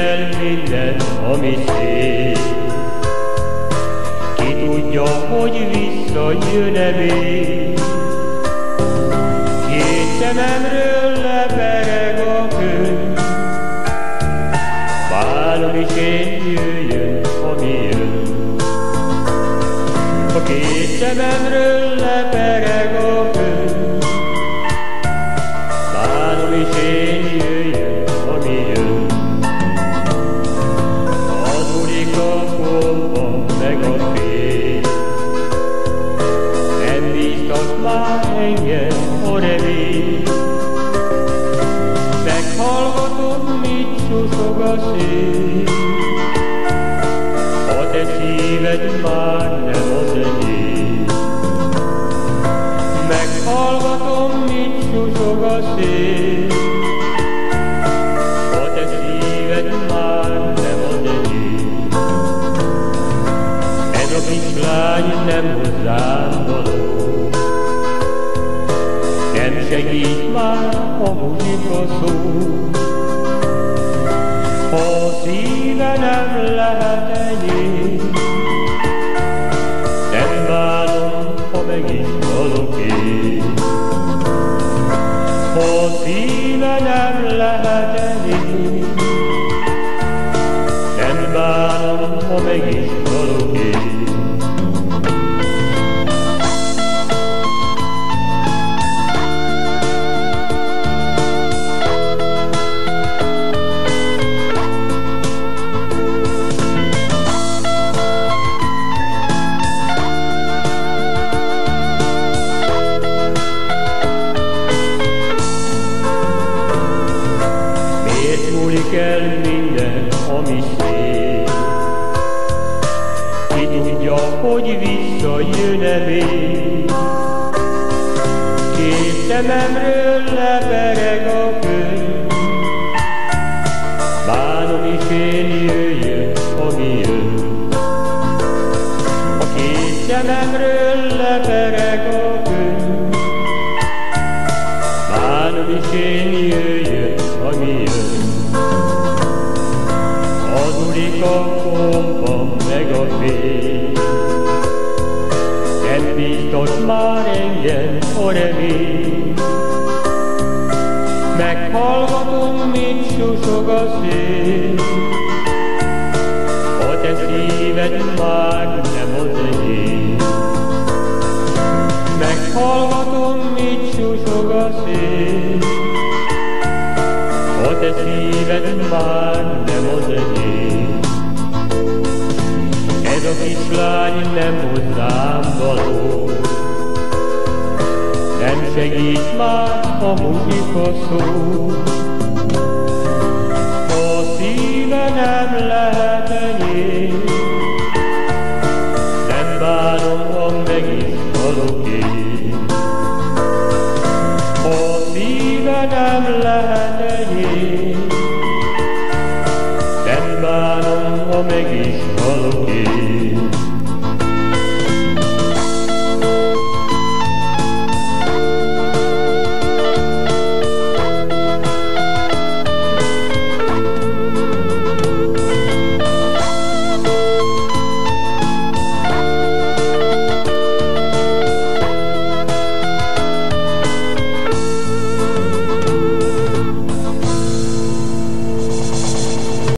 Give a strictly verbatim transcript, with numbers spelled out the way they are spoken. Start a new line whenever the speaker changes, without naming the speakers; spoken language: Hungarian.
el minden, ami szép. Ki tudja, hogy visszajön-e még. Két szememről lepereg a kő, bánom is én jöjjön, ami jön. A két szememről lepereg a kő, bánom is én jöjjön, ami jön. Azulik a pompa meg a fény, nem bíztat már engem a remény. Meghallgatom, mit suszog a szél, a te szíved már nem az enyém. Meghallgatom, mit suszog a szél, a te szíved már nem az enyém. Ez a kislány nem hozzám való, nem segít már a muzsika szó. Ha a szíve nem lehet enyém, nem bánom, ha meg is halok én. Ha a szíve nem lehet enyém, nem bánom, ha meg is halok én. Múlik el minden, ami szép. Ki tudja, hogy visszajön-e még. Két szememről lepereg a kő, bánom is én jöjjön, ami jön. A két szememről lepereg a kő, bánom is én jöjjön, ami jön. Azulik a pompa meg a fény, nem bíztat már engem a remény. Meghallgatom, mit susog a szél, a te szíved már nem az enyém. Meghallgatom, mit susog a szél, a te szíved már nem az enyém. Ez a kislány nem hozzám való, nem segít már a muzsika szó. Ha a szíve nem lehet enyém, nem bánom, ha meg is halok én. Ha a szíve nem lehet enyém, nem bánom, ha meg is halok én.